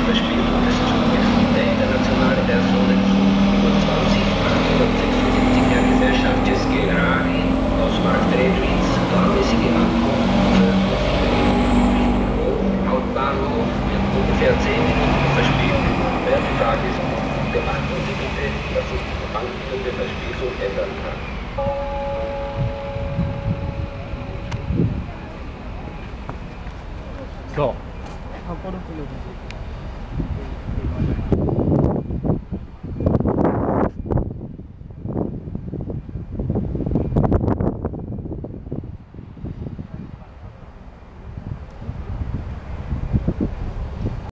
Verspätung des Zuges der internationale Personenzug 27 der Gesellschaft České aus Marktredwitz planmäßige Ankunft Hauptbahnhof mit ungefähr 10 Minuten Verspätung während Tages beachten Sie bitte, dass sich die anliegende Verspätung ändern kann. So.